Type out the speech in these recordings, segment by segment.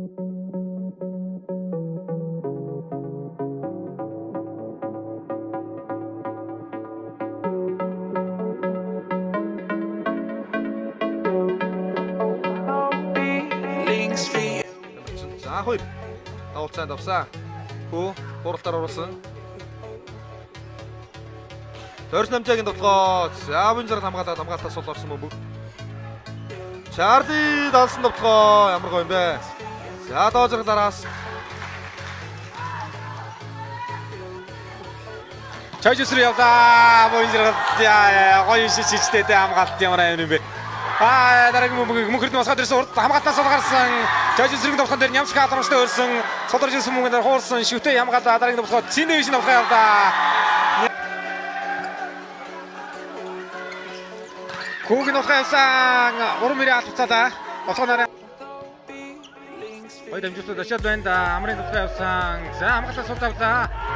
За хоёр авалцаанд авсан. Хүү гуралтаар оруулсан. Дорж намжаагийн тоглоо. За бун зэрэг хамгаалтаа сул орсон мөн. Чарли далсан тоглоо ямар гоё юм бэ? За доожрог дараас. Чойжсруу явлаа. Бун зэрэг гоё шичтэй хамгаалт ямар юм бэ? Дараагийн мөнхөрд масгаад ирсэн урд хамгаалтаас сул гарсан. Чойжсруугийн тоглоом дээр Нямск халамжтай өрсөн. Сул орж ирсэн мөнгөнд хуурсан. Шүтээ хамгаалаа дараагийн тоглоом Цинэвишн авах явлаа. Хүүгийн ухаасан уран мөрийн албацаалаа. Болохоороо Ой дамжуулаад очиад байна да. Амрын тухай явсан. За хамгаалаа сул тавлаа.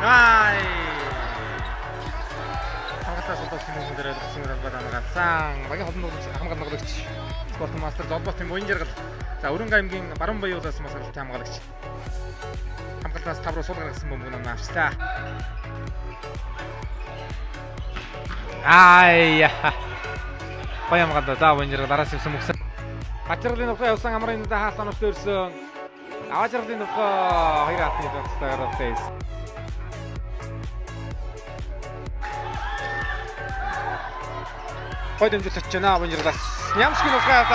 Хамгаалаа сул тавсан хүмүүс дээр ойлгосон юм байна хамгаалсан. Багийн холбооны хамгаалагч спорт мастер золботын буян жаргал. За Өрөнгө аймгийн Баруун Баяуулаас масгалтай хамгаалагч. Хамгаалаас 5 руу сул гаргасан бөмбөг нам авчлаа. Баян гад за буян жаргал араас явсан мөхс. Хачралын ухаан явсан амрын хаалтанаас төрсөн. Аважралын ухаан хоёр хатны тогтолцоогоор авсан. Пойдем жуулч байна буян жаргалаас. Нямскийн ухаан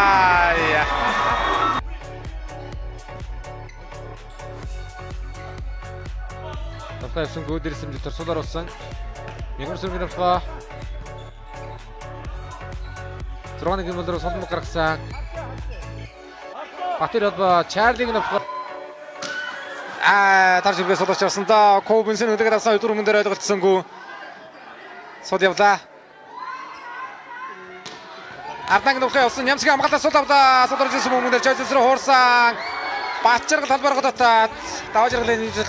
тавсан гүдэрсэн жил турсуулаар болсон. Мягмарсүргийн ухаан 6-1 гэмээр солонгос гаргасан. Батэр бол Чарлиг нөхөр тарж иргээ содорч авсан да. Кобинсэн өдөг авсан өдөр өмнө дээр ойлголцсонгүй. Сод явлаа. Арданг нөхөр явсан Нямсгийн хамгаалалтаа сул авлаа. Содорч ирсэн өмнө дээр Чойжс руу хуурсан. Баачаргал талбар годотаад даважргалын нийлэл.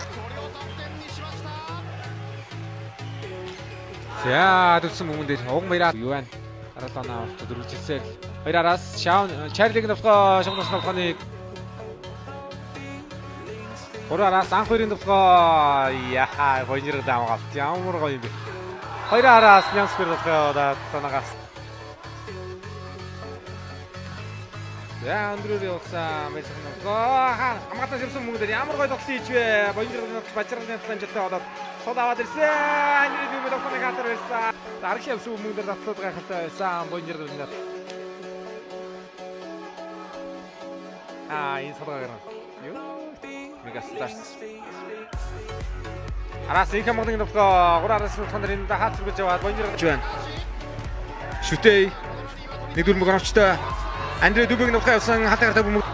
За дүүсэн өмнө дээр уг маяг юу байна? Аралана дөрвөлжсээр хоёр араас Чарлиг нөхөр шогноос нөхөний гурван араас анх хоёрын нөхөр хоёрын даамгаалт ямар гоё юм бэ. Хоёр араас Нямск нөхөр танагаас. За өндрөр явсан байсан нөхөр хамгаалалтаас ирсэн мөнгө дээр ямар гоё тоглолт хийж вэ? Хоёрын нөхөр бачралын амжилттай болоод сод аваад ирсэн. Андрей Дюбе тоглоны хатар байсан. Дараагийн явсан мөнгө дээр давтаад гайхалтай байсан. Бонжер гэнэ. Энэ содгаа гэнэ. Юу? Мегастарс. Араас их хамгаалын нөхөр гураас нөхөр энэ хат зүгэж яваад бонжер гэж байна. Шүтээ. Нэг дүрмэг оновчтой. Андрей Дюбегийн нөхөр явсан хатаартай бөмбөг.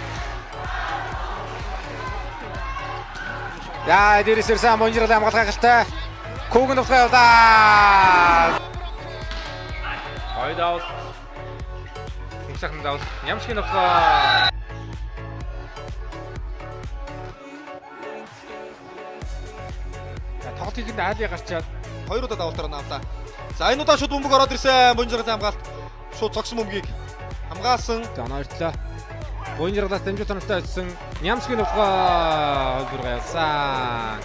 За дээрээс ирсэн бонжер хамгаалах гайхалтай. Күүгэн нөхөр явлаа. Ойдаа. Ихсахын даул. Нямскийн нөхөр. Тоглолтыг нь айлыг гарчаад хоёр удаа давалтаар навлаа. За энэ удаа шууд бөмбөг ороод ирсэн. Бонжергийн хамгаалт шууд цогсон бөмбөгийг хамгаалсан. За оноорлоо. Бонжерглаас дамжуулт онолтой очсон. Нямскийн нөхөр хөлбөр явсан.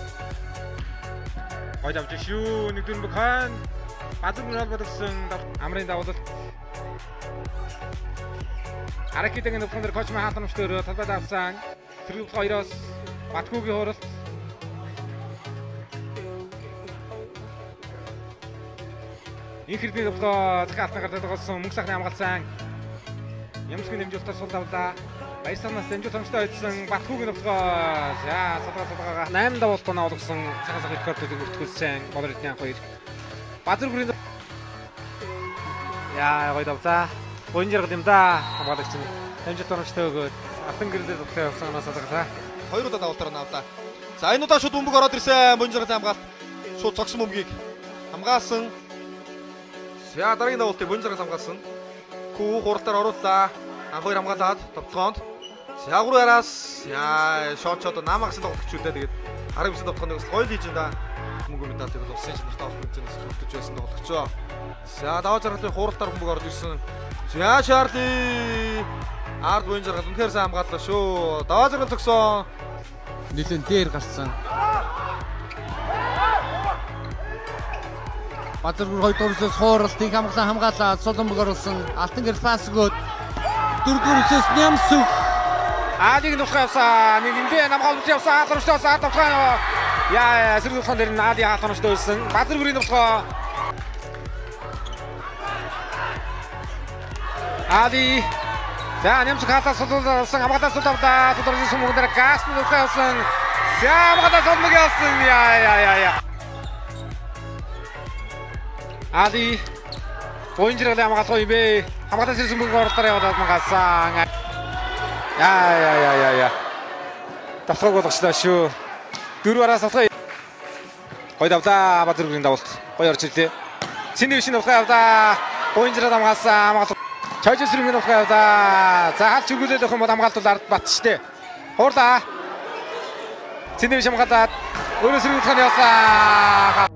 Хойд авч шүү. Нэг дүрмэг хан. Базар мөрөд бодсон амрын давуулалт. Аракидагийн нөхөр коч хаалтамжтай өрөө талбайд авсан. Тэрүүл хоёроос Батгуугийн хууралт. Инхэрдний нөхөр захиалтан гардаг болсон мөнгө сахны хамгаалсан. Нямскийн дамжуултаар сул давлаа. Баясанаас дамжуулт онцтой ойдсан Батгуугийн нөхөр. За сулгаа 8 давуулт оноо олгосон. Цагаас их картыг өртгүүлсэн. Болоритны анх хоёр. Базар бүрийн гоё давлаа. Бонжер юм да. Хамгаалагч нь дамжуулт онцтой өгөөд алтан гэрэлээр тогтоо явсан оноо сулгаа. Хоёр удаа давуултаар навлаа. За энэ удаа шууд бөмбөг ороод ирсэн. Бонжер хамгаалт шууд цогсон бөмбөгийг хамгаалсан. За дараагийн давуултыг бонжер хамгаалсан. Күү хуралтаар орууллаа. Анх хоёр хамгаалаад тоглоонд. За гурван араас шотчод намагсан тоглогчудаа тэгээд 19 тоглохыг гоё хийж байна да. мөнгө медалийг бол улсын чемпионат авах хэмжээс бүрдэж байсан тоглогч. За даваа жаргалын хууралтаар бөмбөг орж ирсэн. За Чарли ард буян жаргал үнэхээр сайн хамгааллаа шүү. Даваа жаргал зогсон. Нилэн дээр гарсан. Базаргүр 2 дуурайсаас хууралтыг хамгаалаад Соломбог оруулсан. Алтан гэрэл пас өгөөд 4 дуурайсаас Нямсүх Аадыг нухаасан. Нэг эндээ намгаалж явсан. Атомштой атомхон. Яа, сэргүүхэн дээр Наади атомштой байсан. Базаргүрийн нухаа. Ади за Нямсүх хатаас сулуулсан. Хамгаалаад сулуулдаа. Тодорхой сүмгэн дээр газ нухаасан. За хамгаалаад Соломбог явсан. Яа. Ади Боинжрал хамгаалах юм бэ. Хамгаалаад сүмгэн оролдоор яваад магасан. Яа. Давхаг болгочлаа шүү. 4-аараас авлаа. Гой давда Базаргүрийн давалт. Гой орж ирлээ. Цэндвшин авлаа явда. Боинжрал хамгаалсан. Чойж сүрмэн авлаа явда. За халч өгүүлээд авах юм бол хамгаалтууд ард батчтэй. Хуурлаа. Цэндвшин хамгаалаад өөрөө сүрмэн явсан.